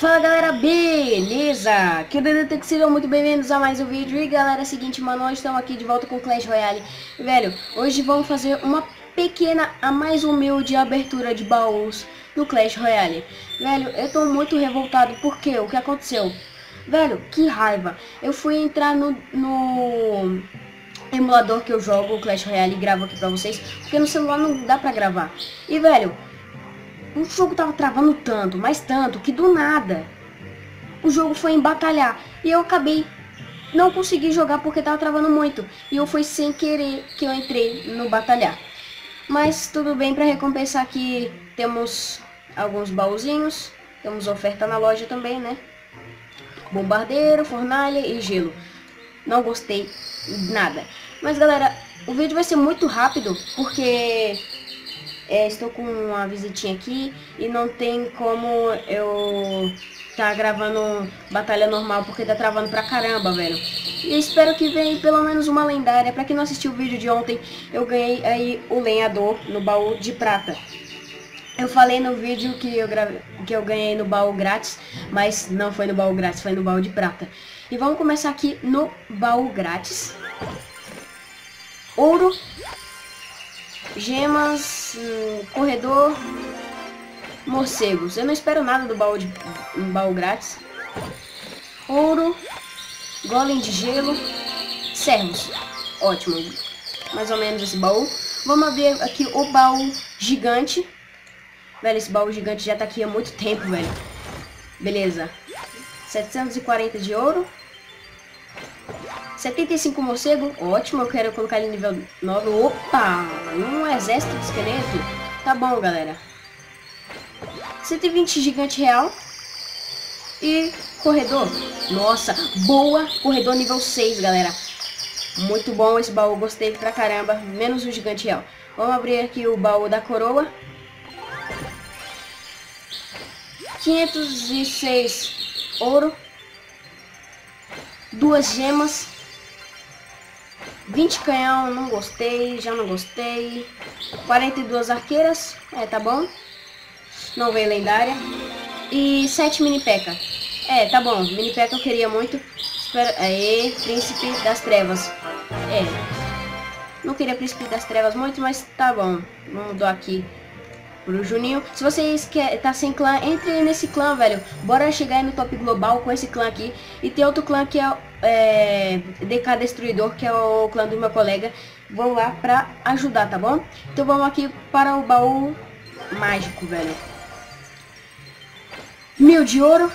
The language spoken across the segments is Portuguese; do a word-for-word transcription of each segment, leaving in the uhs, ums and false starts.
Fala galera, beleza? Que que sejam muito bem-vindos a mais um vídeo. E galera, é o seguinte, mano, nós estamos aqui de volta com Clash Royale. Velho, hoje vamos fazer uma pequena, a mais humilde abertura de baús no Clash Royale. Velho, eu tô muito revoltado porque o que aconteceu? Velho, que raiva. Eu fui entrar no, no emulador que eu jogo o Clash Royale e gravo aqui pra vocês, porque no celular não dá pra gravar. E velho, o jogo tava travando tanto, mas tanto, que do nada o jogo foi em batalhar. E eu acabei não consegui jogar porque tava travando muito. E eu fui sem querer que eu entrei no batalhar. Mas tudo bem, para recompensar aqui temos alguns baúzinhos. Temos oferta na loja também, né? Bombardeiro, fornalha e gelo. Não gostei nada. Mas galera, o vídeo vai ser muito rápido porque... É, estou com uma visitinha aqui e não tem como eu tá gravando batalha normal porque tá travando pra caramba, velho. E espero que venha pelo menos uma lendária. Pra quem não assistiu o vídeo de ontem, eu ganhei aí o lenhador no baú de prata. Eu falei no vídeo que eu, grave... que eu ganhei no baú grátis, mas não foi no baú grátis, foi no baú de prata. E vamos começar aqui no baú grátis. Ouro. Gemas, hum, corredor, morcegos. Eu não espero nada do baú, de, um baú grátis. Ouro, golem de gelo, servos. Ótimo, mais ou menos esse baú. Vamos abrir aqui o baú gigante. Velho, esse baú gigante já tá aqui há muito tempo, velho. Beleza. setecentos e quarenta de ouro. setenta e cinco morcego, ótimo, eu quero colocar ele nível nove. Opa, um exército de esqueleto. Tá bom, galera. cento e vinte gigante real. E corredor. Nossa, boa, corredor nível seis, galera. Muito bom esse baú, gostei pra caramba. Menos o gigante real. Vamos abrir aqui o baú da coroa. quinhentos e seis ouro. Duas gemas. vinte canhão, não gostei, já não gostei. quarenta e duas arqueiras, é, tá bom. Não veio lendária. E sete mini P.E.K.K.A. É, tá bom, mini P.E.K.K.A eu queria muito. Espera, aê, príncipe das trevas. É, não queria príncipe das trevas muito, mas tá bom. Vamos dar aqui pro Juninho. Se vocês querem tá sem clã, entre nesse clã, velho. Bora chegar aí no top global com esse clã aqui. E tem outro clã que é, é D K Destruidor, que é o clã do meu colega. Vou lá pra ajudar, tá bom? Então vamos aqui para o baú mágico, velho. Mil de ouro.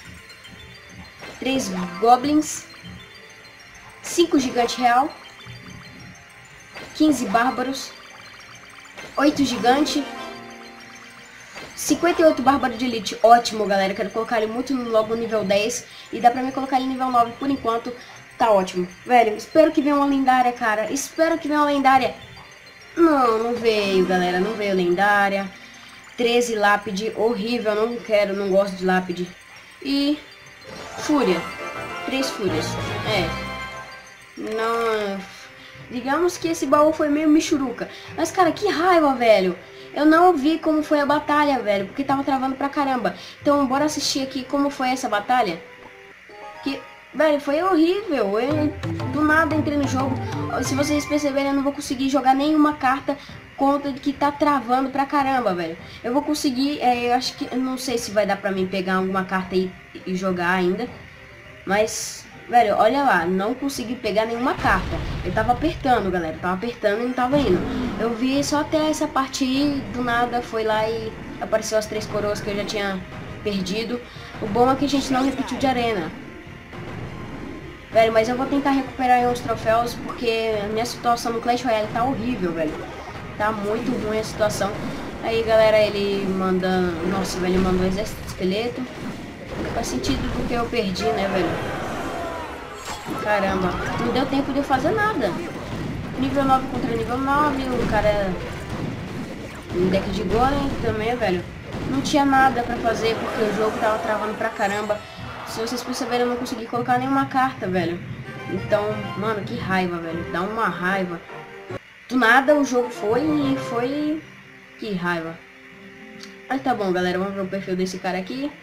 Três goblins. Cinco gigante real. Quinze bárbaros. Oito gigante. cinquenta e oito Bárbaro de Elite, ótimo, galera. Quero colocar ele muito logo no nível dez. E dá pra mim colocar ele no nível nove por enquanto. Tá ótimo. Velho, espero que venha uma lendária, cara. Espero que venha uma lendária. Não, não veio, galera. Não veio lendária. treze lápide, horrível. Não quero, não gosto de lápide. E fúria. Três fúrias. É. Não... Digamos que esse baú foi meio michuruca. Mas, cara, que raiva, velho. Eu não vi como foi a batalha, velho, porque tava travando pra caramba. Então, bora assistir aqui como foi essa batalha. Que, velho, foi horrível. Eu, do nada, entrei no jogo. Se vocês perceberem, eu não vou conseguir jogar nenhuma carta contra que tá travando pra caramba, velho. Eu vou conseguir, é, eu acho que, eu não sei se vai dar pra mim pegar alguma carta e, e jogar ainda. Mas... velho, olha lá, não consegui pegar nenhuma carta. Eu tava apertando, galera, eu tava apertando e não tava indo. Eu vi só até essa parte aí, do nada foi lá e apareceu as três coroas que eu já tinha perdido. O bom é que a gente não repetiu de arena. Velho, mas eu vou tentar recuperar aí uns troféus, porque a minha situação no Clash Royale tá horrível, velho. Tá muito ruim a situação. Aí, galera, ele manda... Nossa, velho, ele mandou um exército de esqueleto. Faz sentido porque eu perdi, né, velho? Caramba, não deu tempo de eu fazer nada. Nível nove contra nível nove, o cara... Um deck de golem também, velho. Não tinha nada pra fazer porque o jogo tava travando pra caramba. Se vocês perceberem, eu não consegui colocar nenhuma carta, velho. Então, mano, que raiva, velho. Dá uma raiva. Do nada o jogo foi e foi... Que raiva. Mas tá bom, galera, vamos ver o perfil desse cara aqui.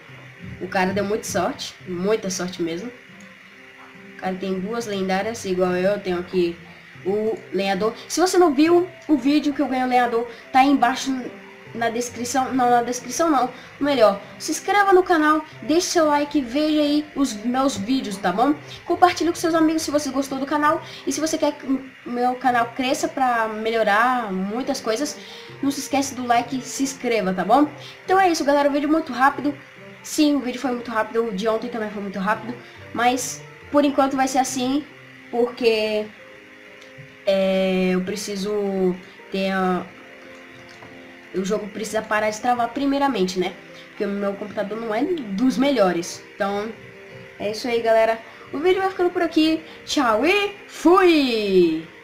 O cara deu muita sorte, muita sorte mesmo. O cara tem duas lendárias, igual eu, tenho aqui o lenhador. Se você não viu o vídeo que eu ganhei o lenhador, tá aí embaixo na descrição. Não, na descrição não. Melhor, se inscreva no canal, deixe seu like, veja aí os meus vídeos, tá bom? Compartilhe com seus amigos se você gostou do canal. E se você quer que o meu canal cresça pra melhorar muitas coisas, não se esquece do like e se inscreva, tá bom? Então é isso, galera, o vídeo muito rápido. Sim, o vídeo foi muito rápido, o de ontem também foi muito rápido, mas por enquanto vai ser assim, porque é, eu preciso ter a, o jogo precisa parar de travar primeiramente, né? Porque o meu computador não é dos melhores. Então, é isso aí, galera. O vídeo vai ficando por aqui. Tchau e fui!